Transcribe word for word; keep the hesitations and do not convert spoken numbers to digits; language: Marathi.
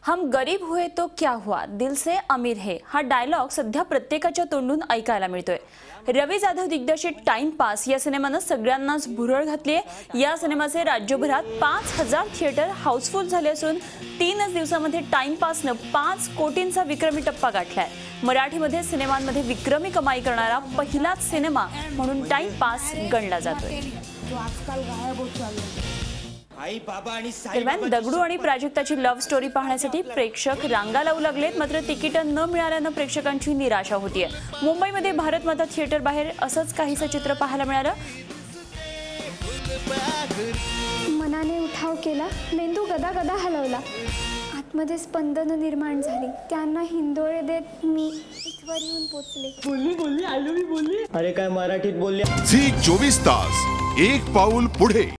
हम गरीब हुए तो क्या हुआ, दिल से अमीर है हा डायलॉग सध्या प्रत्येकाच्या तोंडून ऐकायला मिळतोय। रवी जाधव दिग्दर्शित टाइम पास या सिनेमानं सगळ्यांनाच भुरळ घातली आहे। या सिनेमाचे राज्यभरात पाच हजार थिएटर हाऊसफुल झाले असून तीनच दिवसांमध्ये टाइम पासनं पाच कोटींचा विक्रमी टप्पा गाठलाय। मराठीमध्ये सिनेमांमध्ये विक्रमी कमाई करणारा पहिलाच सिनेमा म्हणून टाइम पास गणला जातोय। दरम्यान दगडू आणि प्राजक्ताची लव्ह स्टोरी पाहण्यासाठी प्रेक्षक रांगा लावू लागलेत, मात्र तिकीटं न मिळाल्यानं प्रेक्षकांची निराशा होतीये। मुंबईमध्ये भारत माता थिएटर बाहेर असंच काहीसं चित्र पाहायला मिळालं। मनाने उठाव केला, मेंदू गदा गदा हलवला, आतमध्ये स्पंदन निर्माण झाली, त्यांना हिंदोळे देत मी इथवर येऊन पोचले। बोलली बोलली आय लव्ह यू बोलली। अरे काय मराठीत बोलली। झी चोवीस तास एक पाऊल पुढे।